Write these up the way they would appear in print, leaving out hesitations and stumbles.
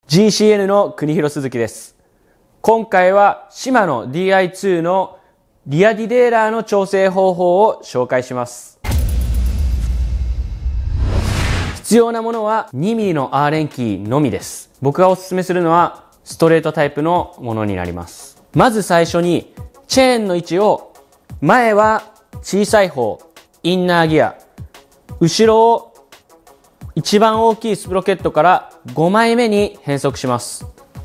GCN の国広鈴木です。今回はシマノ DI2 のリアディレイラーの調整方法を紹介します。必要なものは 2mm の R 連キーのみです。僕がおすすめするのはストレートタイプのものになります。まず最初にチェーンの位置を前は小さい方、インナーギア、後ろを一番大きいスプロケットから5枚目に変速します。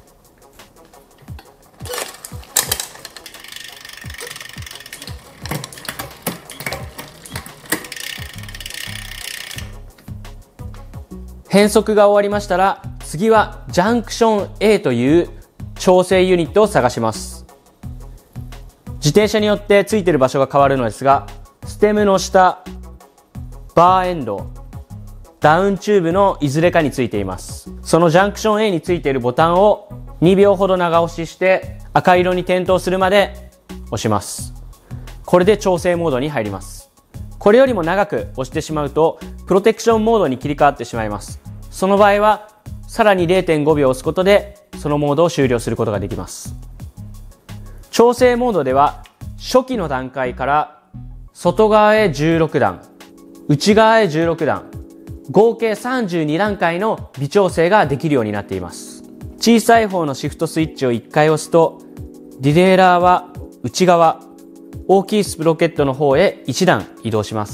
変速が終わりましたら、次はジャンクション A という調整ユニットを探します。自転車によってついている場所が変わるのですが、ステムの下、バーエンド、ダウンチューブのいずれかについています。そのジャンクション A についているボタンを2秒ほど長押しして赤色に点灯するまで押します。これで調整モードに入ります。これよりも長く押してしまうとプロテクションモードに切り替わってしまいます。その場合はさらに 0.5 秒押すことでそのモードを終了することができます。調整モードでは初期の段階から外側へ16段、内側へ16段、合計32段階の微調整ができるようになっています。小さい方のシフトスイッチを1回押すと、ディレイラーは内側、大きいスプロケットの方へ1段移動します。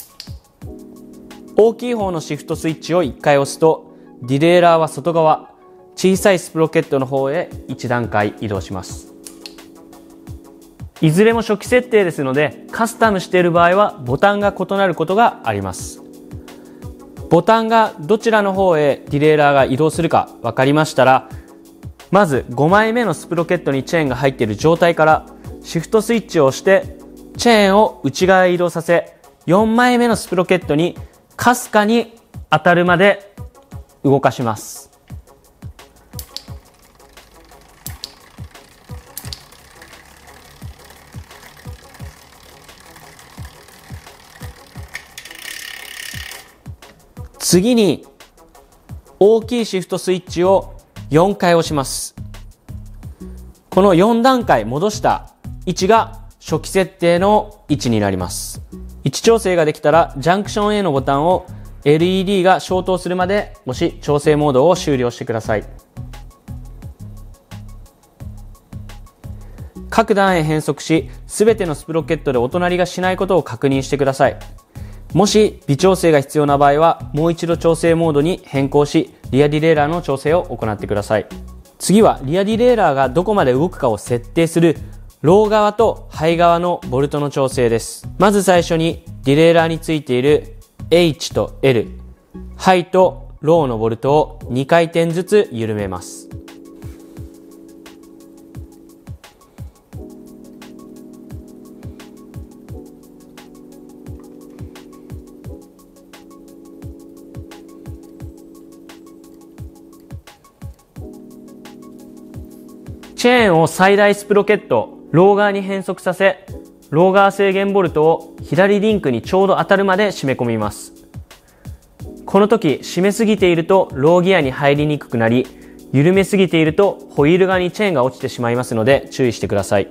大きい方のシフトスイッチを1回押すと、ディレイラーは外側、小さいスプロケットの方へ1段階移動します。いずれも初期設定ですので、カスタムしている場合はボタンが異なることがあります。ボタンがどちらの方へディレイラーが移動するか分かりましたら、まず5枚目のスプロケットにチェーンが入っている状態からシフトスイッチを押してチェーンを内側へ移動させ、4枚目のスプロケットにかすかに当たるまで動かします。次に大きいシフトスイッチを4回押します。この4段階戻した位置が初期設定の位置になります。位置調整ができたらジャンクション A のボタンを LED が消灯するまで押し、調整モードを終了してください。各段へ変速し、すべてのスプロケットでお隣がしないことを確認してください。もし微調整が必要な場合はもう一度調整モードに変更し、リアディレイラーの調整を行ってください。次はリアディレイラーがどこまで動くかを設定するロー側とハイ側のボルトの調整です。まず最初にディレイラーについている H と L、ハイとローのボルトを2回転ずつ緩めます。チェーンを最大スプロケット、ロー側に変速させ、ロー側制限ボルトを左リンクにちょうど当たるまで締め込みます。この時、締めすぎているとローギアに入りにくくなり、緩めすぎているとホイール側にチェーンが落ちてしまいますので注意してください。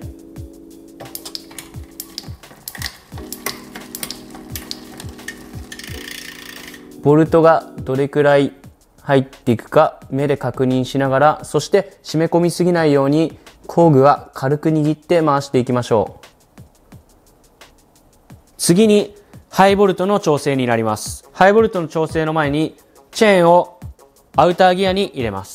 ボルトがどれくらい入っていくか目で確認しながら、そして締め込みすぎないように工具は軽く握って回していきましょう。次にハイボルトの調整になります。ハイボルトの調整の前にチェーンをアウターギアに入れます。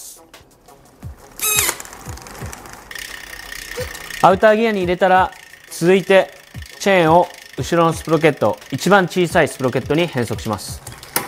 アウターギアに入れたら続いてチェーンを後ろのスプロケット、一番小さいスプロケットに変速します。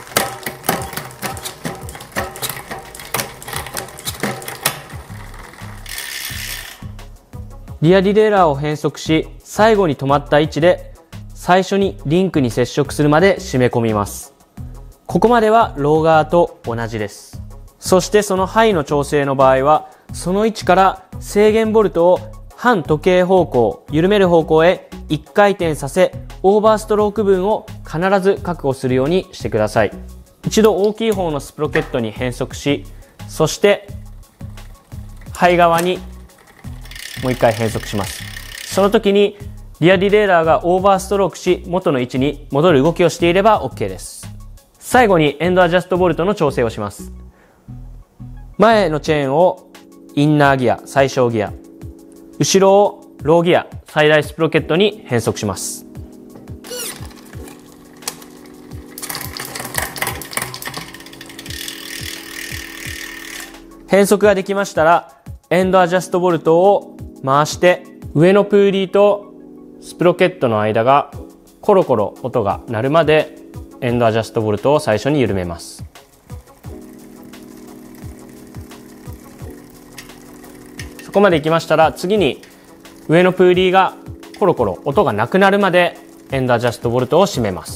リアディレイラーを変速し、最後に止まった位置で最初にリンクに接触するまで締め込みます。ここまではロー側と同じです。そしてそのハイの調整の場合は、その位置から制限ボルトを反時計方向、緩める方向へ1回転させ、オーバーストローク分を必ず確保するようにしてください。一度大きい方のスプロケットに変速し、 そして背側にもう一回変速します。その時にリアディレイラーがオーバーストロークし、元の位置に戻る動きをしていれば OK です。最後にエンドアジャストボルトの調整をします。前のチェーンをインナーギア、最小ギア、後ろをローギア、最大スプロケットに変速します。変速ができましたら、エンドアジャストボルトを回して、上のプーリーとスプロケットの間がコロコロ音が鳴るまでエンドアジャストボルトを最初に緩めます。そこまでいきましたら、次に上のプーリーがコロコロ音がなくなるまでエンドアジャストボルトを締めます。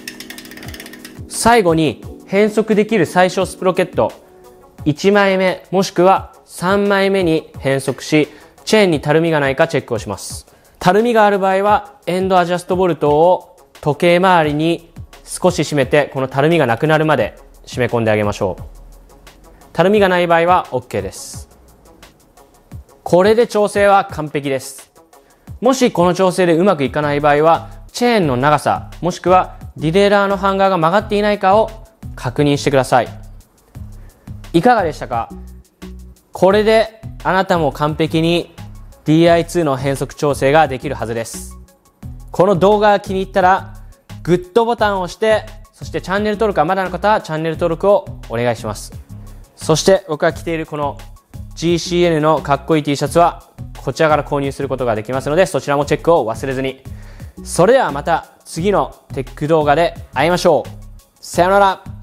最後に変速できる最小スプロケット1枚目もしくは3枚目に変速し、チェーンにたるみがないかチェックをします。たるみがある場合はエンドアジャストボルトを時計回りに少し締めて、このたるみがなくなるまで締め込んであげましょう。たるみがない場合は OK です。これで調整は完璧です。もしこの調整でうまくいかない場合は、チェーンの長さもしくはディレイラーのハンガーが曲がっていないかを確認してください。いかがでしたか？これであなたも完璧に DI2 の変速調整ができるはずです。この動画が気に入ったらグッドボタンを押して、そしてチャンネル登録がまだの方はチャンネル登録をお願いします。そして僕が着ているこの GCN のかっこいい T シャツはこちらから購入することができますので、そちらもチェックを忘れずに。それではまた次のテック動画で会いましょう。さよなら。